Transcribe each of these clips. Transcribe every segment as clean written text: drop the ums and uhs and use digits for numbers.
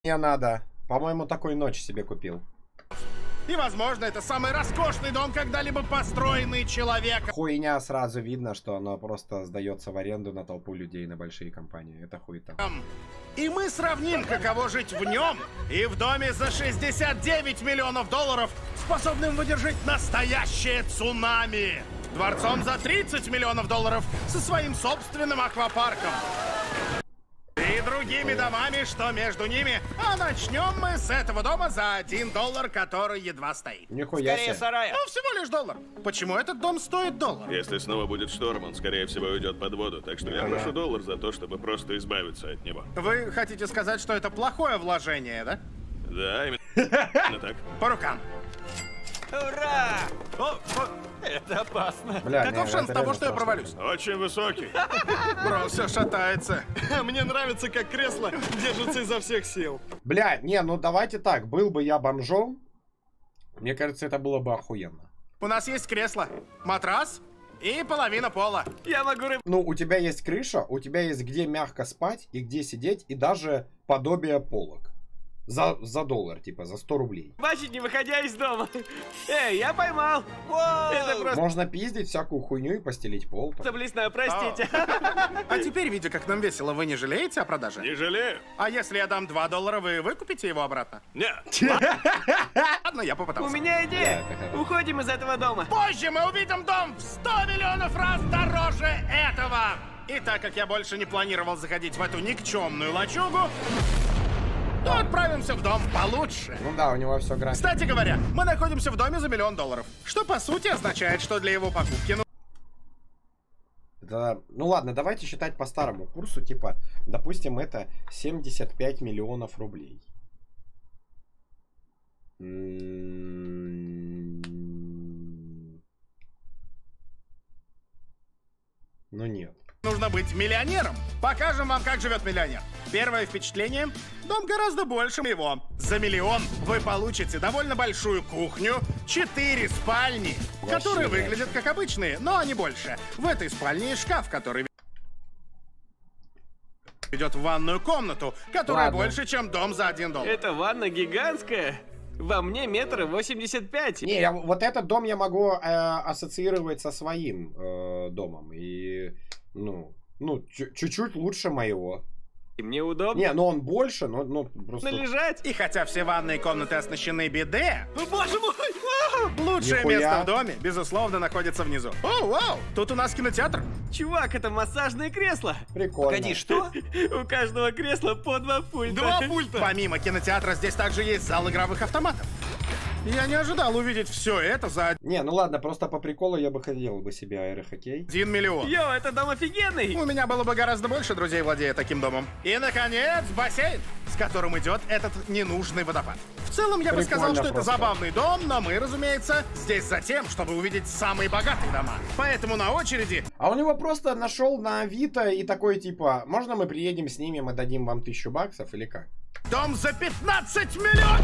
Мне надо. По-моему, такой ночь себе купил. И, возможно, это самый роскошный дом, когда-либо построенный человеком. Хуйня, сразу видно, что она просто сдается в аренду на толпу людей, на большие компании. Это хуйта. И мы сравним, каково жить в нем и в доме за 69 миллионов долларов, способным выдержать настоящее цунами. Дворцом за 30 миллионов долларов со своим собственным аквапарком. И другими домами, что между ними. А начнем мы с этого дома за $1, который едва стоит. Нихуя себе. сарая. Ну, всего лишь $1. Почему этот дом стоит $1? Если снова будет шторм, он, скорее всего, уйдет под воду. Так что я прошу $1 за то, чтобы просто избавиться от него. Вы хотите сказать, что это плохое вложение, да? Да, именно так. По рукам. Ура! Это опасно. Бля, Каков не, шанс это того, реально что я страшно. провалюсь? Очень высокий. Бро, все шатается. Мне нравится, как кресло держится изо всех сил. Бля, не, ну давайте так. Был бы я бомжом, мне кажется, это было бы охуенно. У нас есть кресло, матрас и половина пола. Я могу Ну, у тебя есть крыша, у тебя есть где мягко спать и где сидеть, и даже подобие полок. За $1, типа, за 100 рублей. рыбачить, не выходя из дома. Эй, я поймал. Это просто Можно пиздить всякую хуйню и постелить пол. блесна, простите. А теперь, видя, как нам весело, вы не жалеете о продаже? Не жалею. А если я дам $2, вы выкупите его обратно? Нет. Ладно, я У попытался. меня идея. Да, это хорошо. Уходим из этого дома. Позже мы увидим дом в 100 миллионов раз дороже этого. И так как я больше не планировал заходить в эту никчемную лачугу, то отправимся в дом получше. Ну да, у него все график. Кстати говоря, мы находимся в доме за $1 миллион, что по сути означает, что для его покупки Это, ну ладно, давайте считать по старому курсу, типа, допустим, это 75 миллионов рублей. Ну нет. нужно быть миллионером. Покажем вам, как живет миллионер. Первое впечатление – дом гораздо больше его. За $1 миллион вы получите довольно большую кухню, 4 спальни, которые выглядят как обычные, но они больше. В этой спальне есть шкаф, который ведет в ванную комнату, которая Ладно. больше, чем дом за $1. Эта ванна гигантская. Во мне 1,85 м. Не, вот этот дом я могу ассоциировать со своим домом. И, ну чуть-чуть лучше моего. И мне удобно. Не, ну он больше, но просто... Належать. И хотя все ванные комнаты оснащены биде, О, боже мой! лучшее Нихуя. место в доме, безусловно, находится внизу. О, вау! Тут у нас кинотеатр. Чувак, это массажное кресло. Прикольно. Погоди, что? У каждого кресла по 2 пульта. 2 пульта! Помимо кинотеатра здесь также есть зал игровых автоматов. Я не ожидал увидеть все это за Не, ну ладно, просто по приколу я бы хотел бы себе аэрохоккей. $1 миллион. Йо, это дом офигенный. У меня было бы гораздо больше друзей, владея таким домом. И, наконец, бассейн, с которым идет этот ненужный водопад. В целом, я бы Прикольно сказал, что это просто. забавный дом, но мы, разумеется, здесь за тем, чтобы увидеть самые богатые дома. Поэтому на очереди А у него просто нашел на Авито и такой типа, можно мы приедем, снимем и дадим вам $1000 или как? дом за 15 миллионов.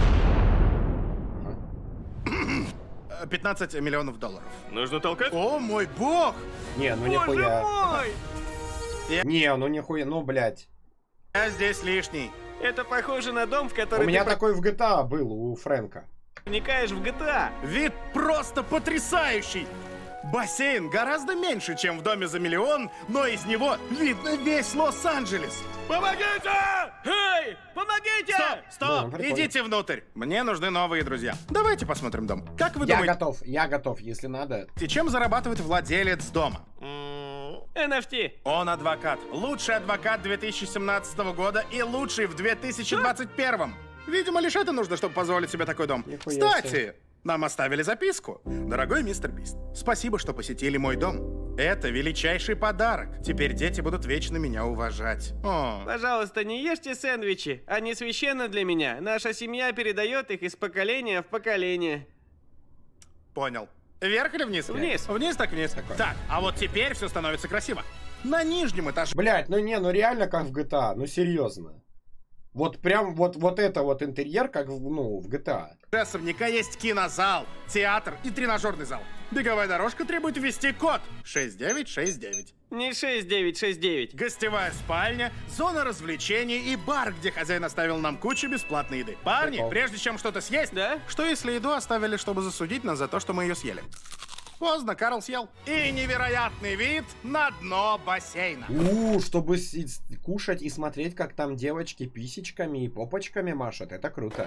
15 миллионов долларов. Нужно толкать? О, мой бог! Не, ну Боже нихуя. мой! Не, ну нихуя, ну блять. Я здесь лишний. Это похоже на дом, в У который меня ты такой в GTA был, у Фрэнка. проникаешь в GTA. Вид просто потрясающий! Бассейн гораздо меньше, чем в доме за $1 миллион, но из него видно весь Лос-Анджелес. Помогите! Эй, помогите! Стоп, Да, стоп, прикольно. идите внутрь. Мне нужны новые друзья. Давайте посмотрим дом. Как вы Я думаете, готов, если надо. чем зарабатывает владелец дома? NFT. Он адвокат. Лучший адвокат 2017 года и лучший в 2021. Видимо, лишь это нужно, чтобы позволить себе такой дом. Нихуя Кстати, себе. нам оставили записку. Дорогой мистер Бист, спасибо, что посетили мой дом. Это величайший подарок. Теперь дети будут вечно меня уважать. О, Пожалуйста, не ешьте сэндвичи. Они священны для меня. Наша семья передает их из поколения в поколение. понял. Вверх или вниз? Вниз. Вниз так вниз. Так, а вот теперь все становится красиво. На нижнем этаже Блять, ну не, ну реально как в GTA, ну серьезно. Вот прям вот это вот интерьер, как в GTA. особняка есть кинозал, театр и тренажерный зал. Беговая дорожка требует ввести код 6969. Не 6969. Гостевая спальня, зона развлечений и бар, где хозяин оставил нам кучу бесплатной еды. Парни, Прикол. прежде чем что-то съесть, Да? что если еду оставили, чтобы засудить нас за то, что мы ее съели? Поздно, Карл съел. И невероятный вид на дно бассейна. Чтобы кушать и смотреть, как там девочки писечками и попочками машут. Это круто.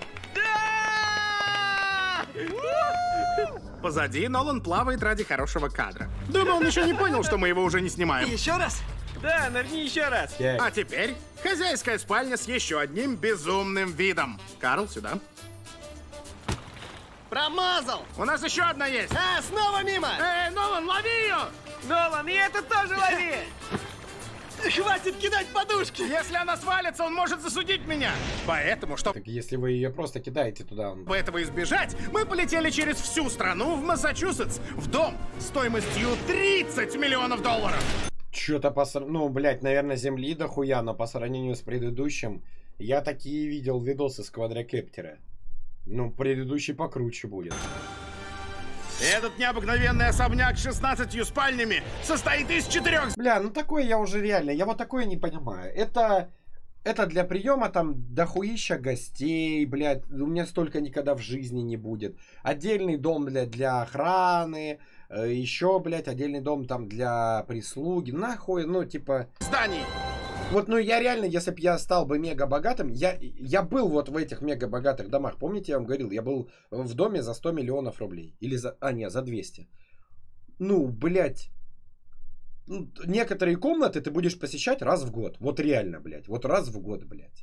Позади Нолан плавает ради хорошего кадра. Думаю, он еще не понял, что мы его уже не снимаем. Еще раз? Да, нырни еще раз. А теперь хозяйская спальня с еще одним безумным видом. Карл, сюда. Промазал! У нас еще одна есть. А, снова мимо! Нолан, лови ее! Нолан, и это тоже лови! Хватит кидать подушки! Если она свалится, он может засудить меня. Поэтому, чтобы Так если вы ее просто кидаете туда, он... этого избежать, мы полетели через всю страну в Массачусетс, в дом стоимостью 30 миллионов долларов. Чё-то ну, блядь, наверное, земли дохуя, но по сравнению с предыдущим, я такие видел видосы с квадрокептера. Ну, предыдущий покруче будет. Этот необыкновенный особняк с 16 спальнями состоит из 4... Бля, ну такое я уже реально, я вот такое не понимаю. Это для приема там дохуища гостей, блядь, у меня столько никогда в жизни не будет. Отдельный дом для охраны, еще, блядь, отдельный дом там для прислуги. Нахуй, ну типа... зданий. Вот, ну я реально, если бы я стал бы мега богатым, я был вот в этих мега богатых домах. Помните, я вам говорил, я был в доме за 100 миллионов рублей. Или за... за 200. Ну, блядь. Ну, некоторые комнаты ты будешь посещать раз в год. Вот реально, блядь. Вот раз в год, блядь.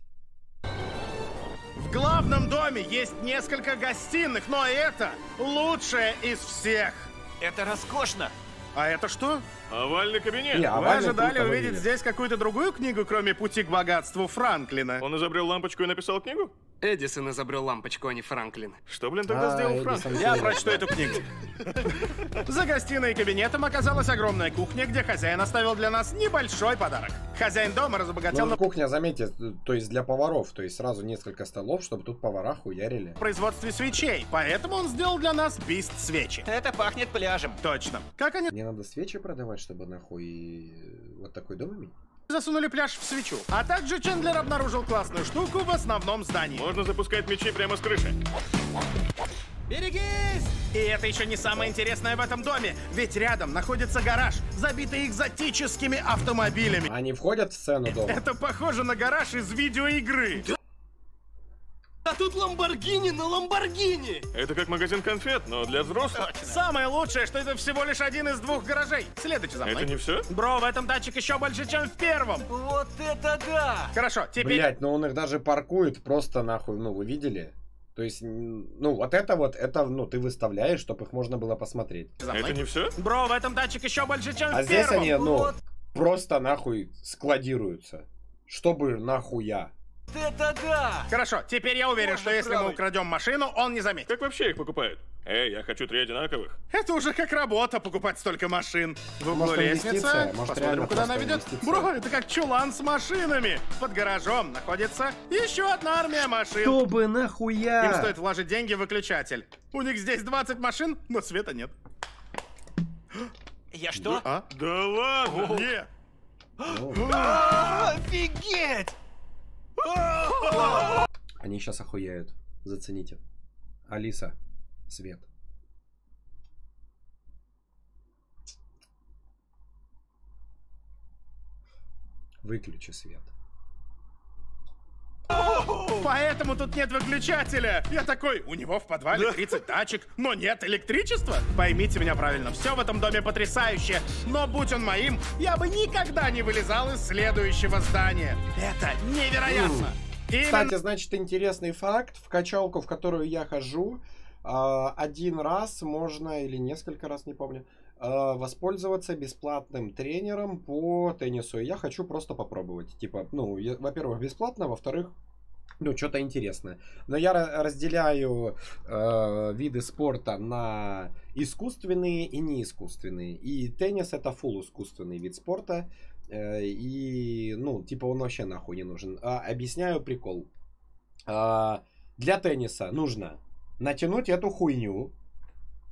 В главном доме есть несколько гостиных, но это лучшее из всех. Это роскошно! А это что? Овальный кабинет. Не, Вы овальный ожидали круто увидеть выглядит. здесь какую-то другую книгу, кроме «Пути к богатству» Франклина? Он изобрел лампочку и написал книгу? Эдисон изобрел лампочку, а не Франклин. Что, блин, тогда сделал Франк? Эдисон Я Филипп, прочту да. эту книгу. За гостиной и кабинетом оказалась огромная кухня, где хозяин оставил для нас небольшой подарок. Хозяин дома разбогател Ну, на кухня, заметьте, то есть для поваров. То есть сразу несколько столов, чтобы тут повара хуярили. производстве свечей, поэтому он сделал для нас бист свечи. Это пахнет пляжем. Точно. Как они Мне надо свечи продавать, чтобы нахуй вот такой дом иметь. засунули пляж в свечу. А также Чендлер обнаружил классную штуку в основном здании. Можно запускать мячи прямо с крыши. Берегись! И это еще не самое интересное в этом доме, ведь рядом находится гараж, забитый экзотическими автомобилями. Они входят в сцену дома. Это похоже на гараж из видеоигры. А тут Ламборгини на Ламборгини! Это как магазин конфет, но для взрослых. Самое лучшее, что это всего лишь один из двух гаражей. Следуйте за мной. Это не все? Бро, в этом датчик еще больше, чем в первом. Вот это да! Хорошо, теперь... Блять, но он их даже паркует просто нахуй, ну вы видели? То есть, ну вот, ну ты выставляешь, чтобы их можно было посмотреть. За мной. Это не все? Бро, в этом датчик еще больше, чем А в здесь первом. они, ну, Вот. просто нахуй складируются. Чтобы нахуя. Вот это да! Хорошо, теперь я уверен, Можно что если мы правый. украдем машину, он не заметит. Как вообще их покупают? Эй, я хочу 3 одинаковых. Это уже как работа, покупать столько машин. В углу Может, лестница. инвестиция? Может, Посмотрим, реально куда она просто ведет. инвестиция? Бро, это как чулан с машинами. Под гаражом находится еще одна армия машин. Чтобы нахуя? Им стоит вложить деньги в выключатель. У них здесь 20 машин, но света нет. Я что? А? Да ладно! Не. Офигеть! Они сейчас охуеют. Зацените. Алиса, свет. Выключи свет. Поэтому тут нет выключателя. Я такой, у него в подвале 30 тачек, но нет электричества. Поймите меня правильно, все в этом доме потрясающе. Но будь он моим, я бы никогда не вылезал из следующего здания. Это невероятно. Кстати, значит, интересный факт. В качалку, в которую я хожу, один раз можно, или несколько раз, не помню, воспользоваться бесплатным тренером по теннису. И я хочу просто попробовать. Типа, ну, во-первых, бесплатно, во-вторых, ну, что-то интересное. Но я разделяю виды спорта на искусственные и неискусственные. И теннис это фулл искусственный вид спорта. И, ну, типа, он вообще нахуй не нужен. Объясняю прикол. Для тенниса нужно натянуть эту хуйню,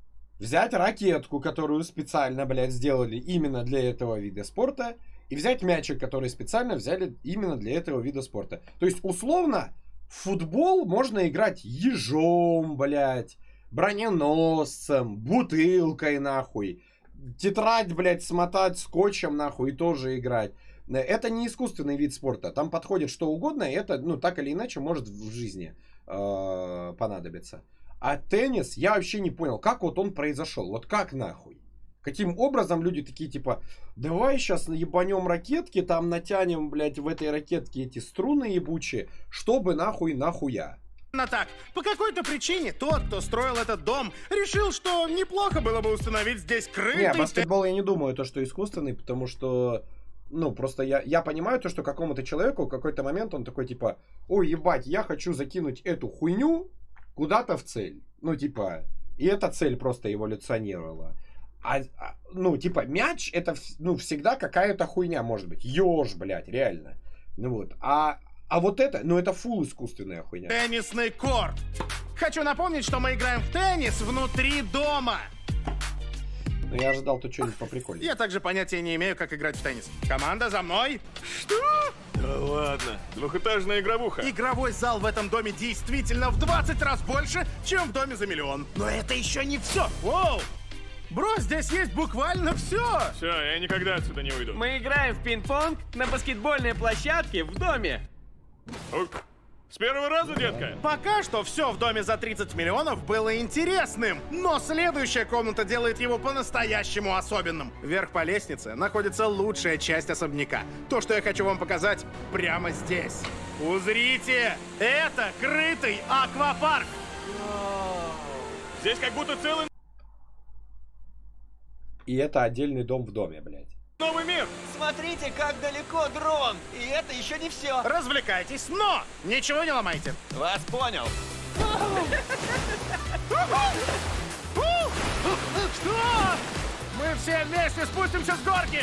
взять ракетку, которую специально, блядь, сделали именно для этого вида спорта, и взять мячик, который специально взяли именно для этого вида спорта. То есть, условно, в футбол можно играть ежом, блядь, броненосцем, бутылкой, нахуй. Тетрадь, блядь, смотать скотчем, нахуй, и тоже играть. Это не искусственный вид спорта. Там подходит что угодно, и это, ну, так или иначе, может в жизни понадобиться. А теннис, я вообще не понял, как вот он произошел. Вот как нахуй? Каким образом люди такие, типа, давай сейчас ебанем ракетки, там натянем, блядь, в этой ракетке эти струны ебучие, чтобы нахуя. Так, по какой-то причине тот, кто строил этот дом, решил, что неплохо было бы установить здесь крытый... Не, баскетбол я не думаю, то, что искусственный, потому что... Ну, просто я понимаю то, что какому-то человеку в какой-то момент он такой, типа, ой, ебать, я хочу закинуть эту хуйню куда-то в цель. Ну, типа, и эта цель просто эволюционировала. Ну, типа, мяч, это, ну, всегда какая-то хуйня может быть. Ёж, блядь, реально. Ну вот. А вот это, ну, это фул искусственная хуйня. Теннисный корт. Хочу напомнить, что мы играем в теннис внутри дома. Ну, я ожидал тут что-нибудь поприкольнее. Я также понятия не имею, как играть в теннис. Команда за мной. Что? Да ладно, двухэтажная игровуха. Игровой зал в этом доме действительно в 20 раз больше, чем в доме за миллион. Но это еще не все. Воу! Бро, здесь есть буквально все. Все, я никогда отсюда не уйду. Мы играем в пинг-понг на баскетбольной площадке в доме. С первого раза, детка? Пока что все в доме за 30 миллионов было интересным, но следующая комната делает его по-настоящему особенным. Вверх по лестнице находится лучшая часть особняка. То, что я хочу вам показать прямо здесь. Узрите! Это крытый аквапарк! Здесь как будто целый И это отдельный дом в доме, блядь. новый мир. Смотрите, как далеко дрон. И это еще не все. Развлекайтесь, но ничего не ломайте. Вас понял. Что? Мы все вместе спустимся с горки!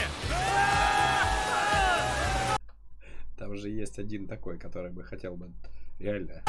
Там же есть один такой, который бы хотел бы реально.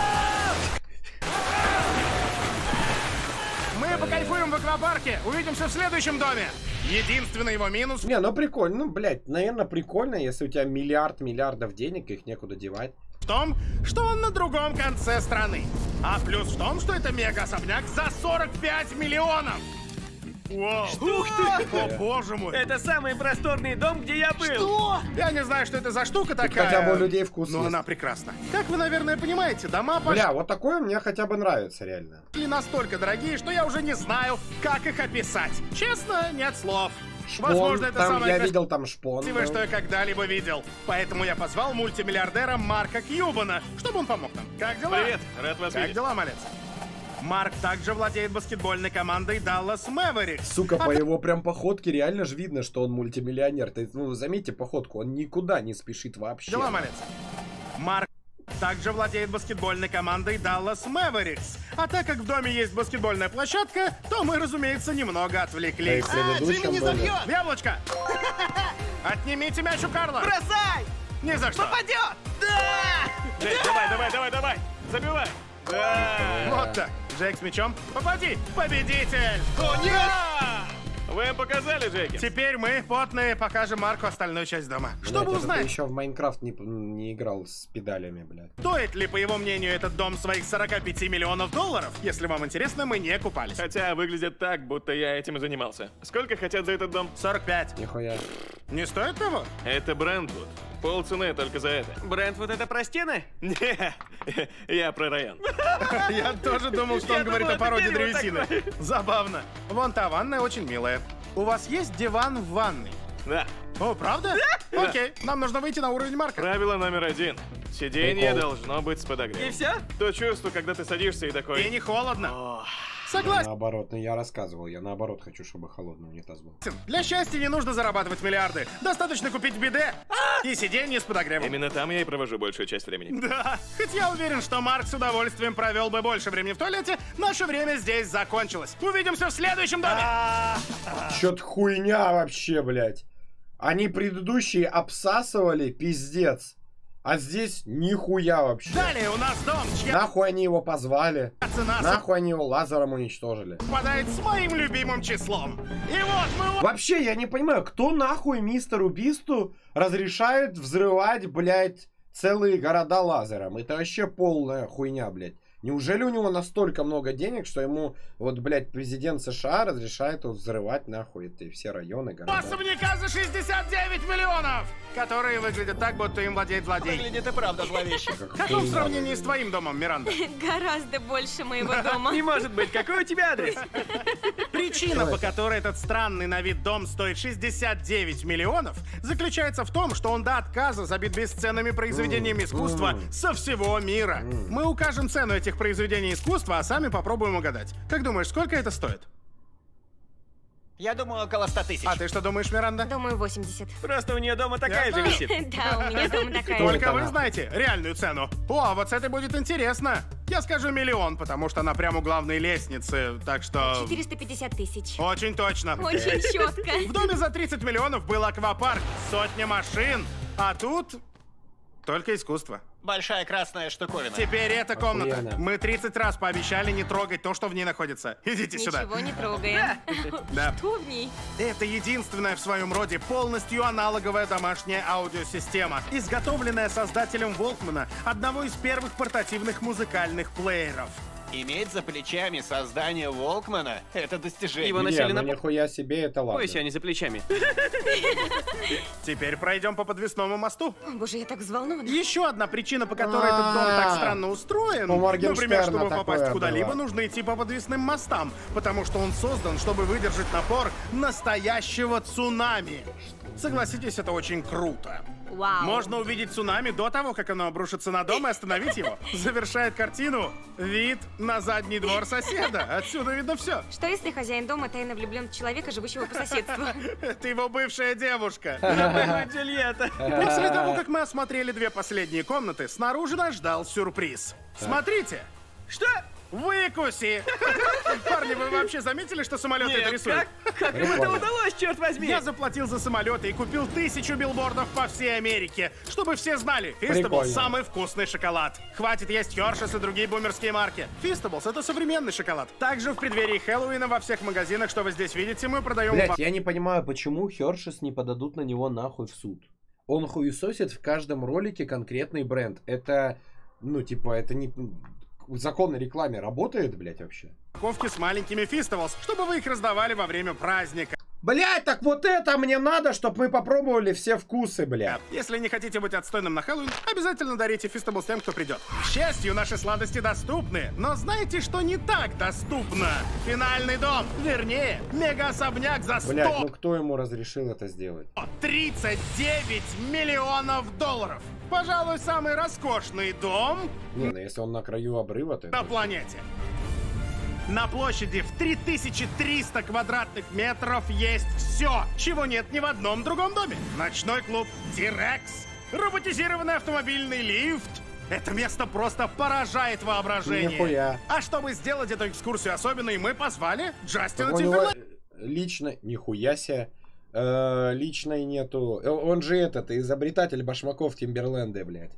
Мы покайфуем в аквапарке. Увидимся в следующем доме. Единственный его минус... Не, ну прикольно. Ну, блядь, наверное, прикольно, если у тебя миллиардов денег, их некуда девать. в том, что он на другом конце страны. А плюс в том, что это мега-особняк за 45 миллионов. Вау. Ух ты! О, боже мой. Это самый просторный дом, где я был. Что? Я не знаю, что это за штука такая. Хотя бы у людей вкус Но есть. она прекрасна. Как вы, наверное, понимаете, дома Бля, вот такое мне хотя бы нравится, реально. пошли настолько дорогие, что я уже не знаю, как их описать. Честно, нет слов. Шпон, Возможно, это там, самое я видел там шпон. красивое, что я когда-либо видел. Поэтому я позвал мультимиллиардера Марка Кьюбана, чтобы он помог нам. Как дела? Привет, рад вас Как видеть. дела, малец? Марк также владеет баскетбольной командой Dallas Mavericks. Сука, по его прям походке реально же видно, что он мультимиллионер. Ты, ну, заметьте походку, он никуда не спешит вообще. Дела, малец? Марк также владеет баскетбольной командой Dallas Mavericks. А так как в доме есть баскетбольная площадка, то мы, разумеется, немного Да и отвлеклись. в предыдущем Джимми не было. забьет! В яблочко! Отнимите мяч у Карла! Бросай! Ни за что! Попадет! Да! Джейк, давай! Забивай! Да! Вот так. Джейк с мячом. Попади! Победитель! О, нет! Вы им показали, Джейки? Теперь мы, потные, покажем Марку остальную часть дома. Чтобы Блядь, это узнать, ты еще в Майнкрафт не играл с педалями, блядь. стоит ли, по его мнению, этот дом своих 45 миллионов долларов. Если вам интересно, мы не купались. Хотя выглядит так, будто я этим и занимался. Сколько хотят за этот дом? 45. Нихуя. Не стоит того? Это Брентвуд. Полцены только за это. Брентвуд это про стены? Не, я про район. Я тоже думал, что он Я говорит думал, о породе это дерево древесины. Забавно. Вон та ванная очень милая. У вас есть диван в ванной? Да. О, правда? Окей, нам нужно выйти на уровень Марка. Правило номер 1. Сиденье Прикол. должно быть с И подогревом. все? То чувство, когда ты садишься и И такой... не холодно. Согласен. Наоборот, ну я рассказывал, я наоборот хочу, чтобы холодный унитаз был. Для счастья не нужно зарабатывать миллиарды. Достаточно купить биде и сиденье с подогревом. Именно там я и провожу большую часть времени. Да, хоть я уверен, что Марк с удовольствием провел бы больше времени в туалете, наше время здесь закончилось. Увидимся в следующем доме. Чё-то хуйня вообще, блядь. Они предыдущие обсасывали, пиздец. А здесь нихуя вообще. Далее у нас дом, чья Нахуй они его позвали? цена Нахуй они его лазером уничтожили? совпадает с моим любимым числом. И вот мы... Вообще, я не понимаю, кто нахуй мистеру Бисту разрешает взрывать, блядь, целые города лазером? Это вообще полная хуйня, блядь. Неужели у него настолько много денег, что ему, вот, блядь, президент США разрешает его взрывать нахуй эти все районы, города? Особняка за 69 миллионов, которые выглядят так, будто им владеет злодей. Выглядит и правда зловеще. Каков в сравнении с твоим домом, Миранда? Гораздо больше моего дома. Не может быть, какой у тебя адрес? Причина, по которой этот странный на вид дом стоит 69 миллионов, заключается в том, что он до отказа забит бесценными произведениями искусства со всего мира. Мы укажем цену этих произведений искусства, а сами попробуем угадать. Как думаешь, сколько это стоит? Я думаю, около 100 тысяч. А ты что думаешь, Миранда? Думаю, 80. Просто у нее дома такая же висит. Да, у меня дома такая же. Только это вы нахуй? знаете реальную цену. О, вот с этой будет интересно. Я скажу 1 миллион, потому что она прямо у главной лестницы, так что... 450 тысяч. Очень точно. Очень четко. В доме за 30 миллионов был аквапарк, сотня машин, а тут только искусство. Большая красная штуковина. Теперь эта комната. Охуенно. Мы 30 раз пообещали не трогать то, что в ней находится. Идите сюда. Ничего не трогаем. Да. Что в ней? Это единственная в своем роде полностью аналоговая домашняя аудиосистема, изготовленная создателем Волкмана, одного из первых портативных музыкальных плееров. Иметь за плечами создание Волкмана — это достижение. Его Не, носили ну на нихуя себе, это ладно. поясе, а не за плечами. Теперь пройдем по подвесному мосту. О, боже, я так взволнована. Еще одна причина, по которой этот дом так странно устроен, У Моргенштерна например, чтобы такое попасть куда-либо, было. нужно идти по подвесным мостам, потому что он создан, чтобы выдержать напор настоящего цунами. Согласитесь, это очень круто. Вау. Можно увидеть цунами до того, как оно обрушится на дом, и остановить его. Завершает картину вид на задний двор соседа. Отсюда видно все. Что если хозяин дома тайно влюблен в человека, живущего по соседству? Это его бывшая девушка. Джульетта. После того, как мы осмотрели две последние комнаты, снаружи нас ждал сюрприз. Смотрите! Что? Выкуси! Парни, вы вообще заметили, что самолеты это Нет, рисуют? как им это удалось, черт возьми? Я заплатил за самолеты и купил 1000 билбордов по всей Америке, чтобы все знали, Фистаблс Прикольно. самый вкусный шоколад. Хватит есть Хершес и другие бумерские марки. Фистаблс это современный шоколад. Также в преддверии Хэллоуина во всех магазинах, что вы здесь видите, мы продаем... Блять, я не понимаю, почему Хершес не подадут на него нахуй в суд. Он хуесосит в каждом ролике конкретный бренд. Это, ну, типа, это не... В законной рекламе работает, блять, вообще? упаковки с маленькими Фистаблс, чтобы вы их раздавали во время праздника. Блять, так вот это мне надо, чтобы мы попробовали все вкусы, блядь. Если не хотите быть отстойным на Хэллоуин, обязательно дарите Фистаблс тем, кто придет. К счастью, наши сладости доступны, но знаете, что не так доступно? Финальный дом, вернее, мега-особняк за 100... Блять, ну кто ему разрешил это сделать? 39 миллионов долларов. Пожалуй, самый роскошный дом Не, ну если он на краю обрыва, то... на планете. На площади в 3300 квадратных метров есть все, чего нет ни в одном другом доме. Ночной клуб T-Rex, роботизированный автомобильный лифт. Это место просто поражает воображение. Нихуя. А чтобы сделать эту экскурсию особенной, мы позвали Джастина У него Тимберлейка. лично, нихуя себе, личной нету. Он же изобретатель башмаков Тимберленда, блядь.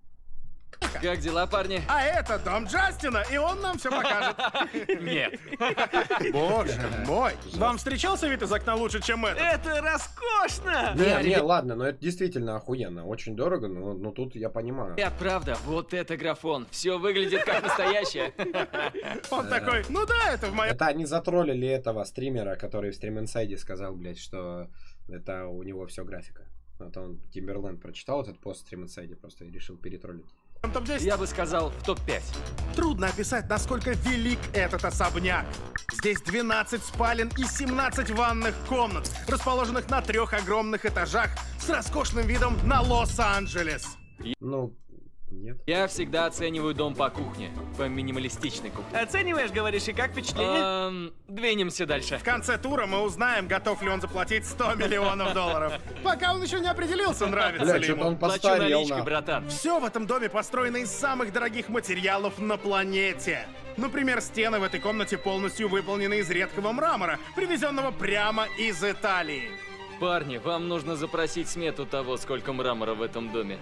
Как дела, парни? А это дом Джастина, и он нам все покажет. Нет. Боже мой. Вам встречался вид из окна лучше, чем этот? Это роскошно! Не, ладно, но это действительно охуенно. Очень дорого, но тут я понимаю. Я правда, вот это графон. Все выглядит как настоящее. Он такой, ну да, это в моем... Это они затроллили этого стримера, который в Stream Inside сказал, блядь, что это у него все графика. Вот он Тимберленд прочитал этот пост в Stream Inside просто и решил перетроллить. топ-10. Я бы сказал, в топ-5. Трудно описать, насколько велик этот особняк. Здесь 12 спален и 17 ванных комнат, расположенных на 3 огромных этажах с роскошным видом на Лос-Анджелес. Ну, нет. Я всегда оцениваю дом по кухне, по минималистичной кухне. Оцениваешь, говоришь, и как впечатление? Двинемся дальше. В конце тура мы узнаем, готов ли он заплатить 100 миллионов долларов. Пока он еще не определился, нравится Бля, ли что-то ему. он Плачу постарел, наличкой, нахуй. братан. Все в этом доме построено из самых дорогих материалов на планете. Например, стены в этой комнате полностью выполнены из редкого мрамора, привезенного прямо из Италии. Парни, вам нужно запросить смету того, сколько мрамора в этом доме.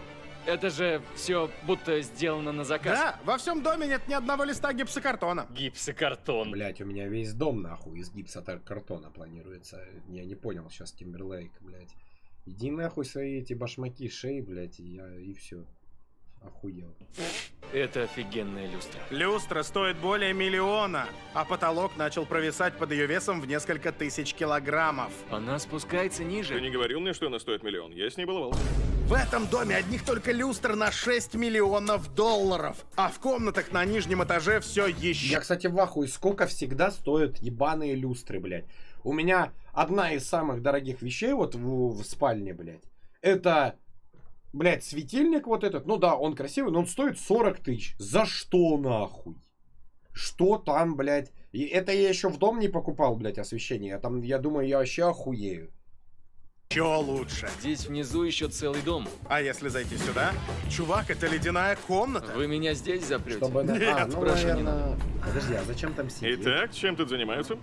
Это же все будто сделано на заказ. Да, во всем доме нет ни одного листа гипсокартона. Гипсокартон. Блять, у меня весь дом нахуй из гипсокартона планируется. Я не понял сейчас Тимберлейк, блять. Иди нахуй свои эти башмаки, шеи, блять, и все. Охуел. Это офигенная люстра. Люстра стоит более 1 миллиона, а потолок начал провисать под ее весом в несколько тысяч килограммов. Она спускается Ты ниже. не говорил мне, что она стоит 1 миллион? Я с ней баловался. В этом доме одних только люстр на 6 миллионов долларов, а в комнатах на нижнем этаже все еще. Я, кстати, в ахуе, сколько всегда стоят ебаные люстры, блядь. У меня одна из самых дорогих вещей вот в спальне, блядь, это, блядь, светильник вот этот. Ну да, он красивый, но он стоит 40 тысяч. За что нахуй? Что там, блядь? И это я еще в дом не покупал, блядь, освещение. Я думаю, я вообще охуею. Еще лучше. Здесь внизу еще целый дом. А если зайти сюда? Чувак, это ледяная комната. Вы меня здесь запрете? Чтобы... Нет, ну, прошу, не наверное... Подожди, а зачем там сидеть? Итак, чем тут занимаются?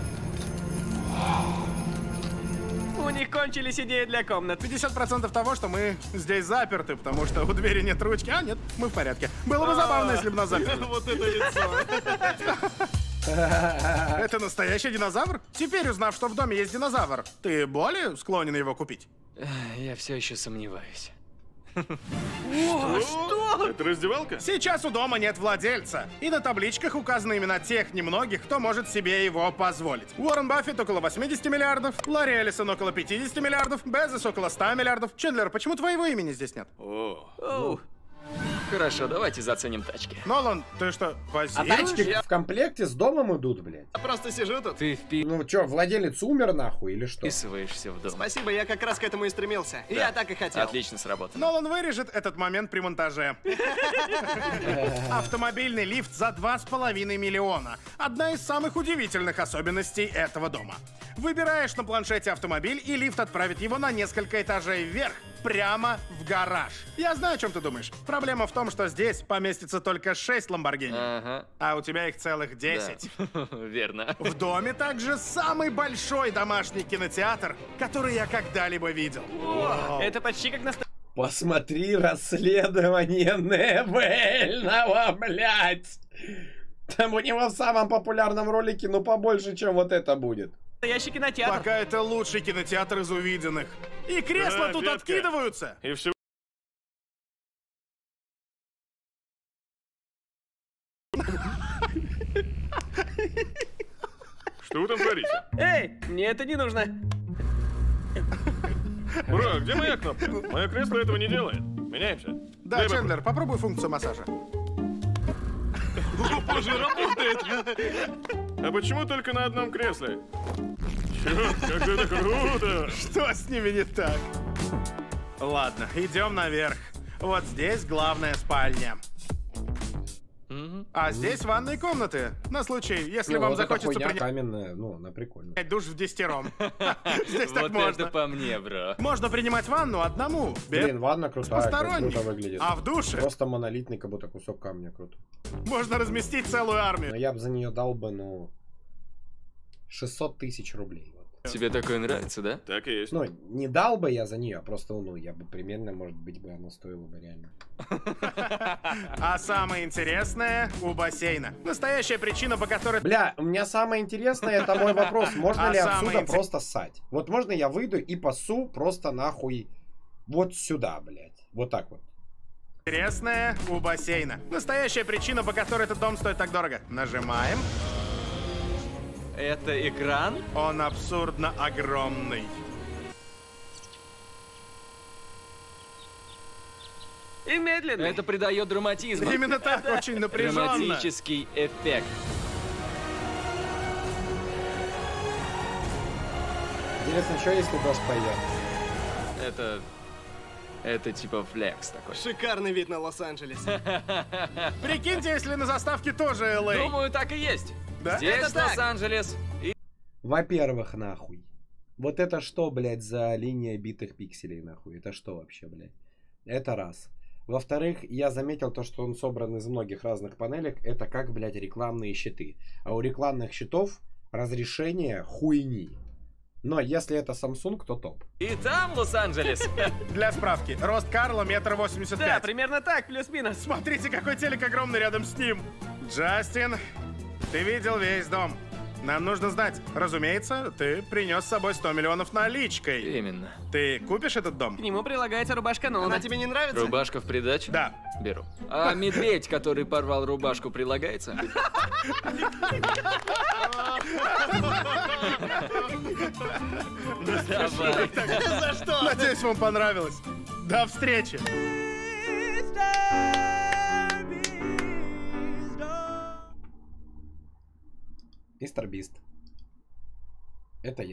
У них кончились идеи для комнат. 50% того, что мы здесь заперты, потому что у двери нет ручки. А, нет, мы в порядке. Было бы забавно, если бы нас заперли. Вот это лицо. Это настоящий динозавр? Теперь, узнав, что в доме есть динозавр, ты более склонен его купить? Я все еще сомневаюсь. Это раздевалка? Сейчас у дома нет владельца. И на табличках указаны имена тех немногих, кто может себе его позволить. Уоррен Баффет около 80 миллиардов, Ларри Эллисон около 50 миллиардов, Безос около 100 миллиардов. Чендлер, почему твоего имени здесь нет? О, Хорошо, давайте заценим тачки. Нолан, ты что, позируешь? Тачки в комплекте с домом идут, блядь. Я просто сижу тут. Ты Ну чё, владелец умер нахуй или что? вписываешься в дом. Спасибо, я как раз к этому и стремился. Я так и хотел. Отлично сработано. Нолан вырежет этот момент при монтаже. Автомобильный лифт за 2,5 миллиона. Одна из самых удивительных особенностей этого дома. Выбираешь на планшете автомобиль, и лифт отправит его на несколько этажей вверх, прямо в гараж. Я знаю, о чем ты думаешь. Проблема в том, что здесь поместится только 6 Ламборгини, Ага. а у тебя их целых 10. Да. Верно. В доме также самый большой домашний кинотеатр, который я когда-либо видел. Это почти как на Посмотри расследование Невельного, блядь. Там у него в самом популярном ролике, ну, побольше, чем вот это будет. настоящий кинотеатр. Пока это лучший кинотеатр из увиденных. И кресла Да, тут детка. откидываются. и все. Что вы там творите? Эй, мне это не нужно. Бро, где моя кнопка? Мое кресло этого не делает. Меняемся. Да, Дай Чендлер, попробуй функцию массажа. Боже, работает! А почему только на одном кресле? Черт, как же это круто! Что с ними не так? Ладно, идем наверх. Вот здесь главная спальня. А здесь ванные комнаты. На случай, если Ну, вам вот эта захочется хуйня принять каменная, ну, она прикольная. душ в десятером. Здесь так Вот можно. это по мне, бро. Можно принимать ванну одному. Блин, ванна крутая, как посторонних. круто выглядит. А в душе Просто монолитный, как будто кусок камня круто. можно разместить целую Но армию. я бы за нее дал бы, ну, 600 тысяч рублей. Вот. Тебе такое нравится, да? Так и есть. Ну, не дал бы я за нее, а просто, ну, я бы примерно, может быть, бы она стоила бы реально. А самое интересное у бассейна. Настоящая причина, по которой... Бля, у меня самое интересное, это мой вопрос. Можно А ли самое отсюда интерес- просто ссать? Вот можно я выйду и пасу просто нахуй вот сюда, блядь. Вот так вот. Интересное у бассейна. Настоящая причина, по которой этот дом стоит так дорого. Нажимаем. Это экран? Он абсурдно огромный. И медленно. Это придает драматизма. Именно так, очень напряженно. Драматический эффект. Интересно, что если дождь пойдет? Это типа флекс такой. Шикарный вид на Лос-Анджелес. Прикиньте, если на заставке тоже LA. Думаю, так и есть. Да? Здесь Это так. Лос-Анджелес. И Во-первых, нахуй. Вот это что, блядь, за линия битых пикселей, нахуй? Это что вообще, блядь? Это раз. Во-вторых, я заметил то, что он собран из многих разных панелек. Это как, блядь, рекламные щиты. А у рекламных щитов разрешение хуйни. Но если это Samsung, то топ. И там Лос-Анджелес. Для справки, рост Карла 1,85 Да, м. примерно так, плюс-минус. Смотрите, какой телек огромный рядом с ним. Джастин, ты видел весь дом. Нам нужно знать. Разумеется, ты принес с собой 100 миллионов наличкой. Именно. Ты купишь этот дом? К нему прилагается рубашка Нолана. Она тебе не нравится? Рубашка в придачу? Да. Беру. А медведь, который порвал рубашку, прилагается? Давай. За что? Надеюсь, вам понравилось. До встречи. Мистер Бист. Это я.